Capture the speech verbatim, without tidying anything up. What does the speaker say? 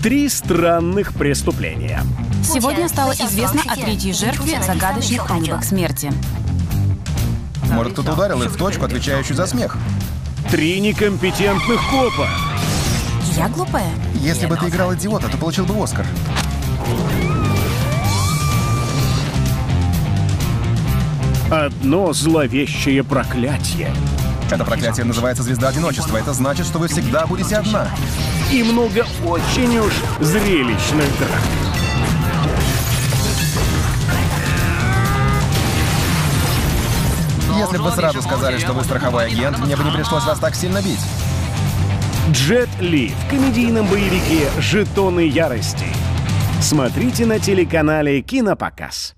Три странных преступления. Сегодня стало известно о третьей жертве загадочных улыбок смерти. Может, кто-то ударил их в точку, отвечающую за смех. Три некомпетентных копа. Я глупая? Если бы ты играл идиота, то получил бы Оскар. Одно зловещее проклятие. Это проклятие называется звезда одиночества. Это значит, что вы всегда будете одна. И много очень уж зрелищных драк. Если бы вы сразу сказали, что вы страховой агент, мне бы не пришлось вас так сильно бить. Джет Ли в комедийном боевике «Жетоны ярости». Смотрите на телеканале «Кинопоказ».